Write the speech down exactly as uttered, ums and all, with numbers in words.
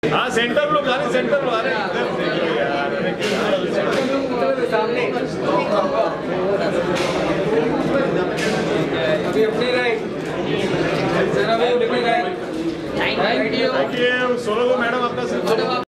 हाँ सेंटर लोग आ रहे, सेंटर लोग आ रहे सामने। अभी अपनी राइट सर, अभी अपनी राइट। Thank you. सोलो को मैडम आपका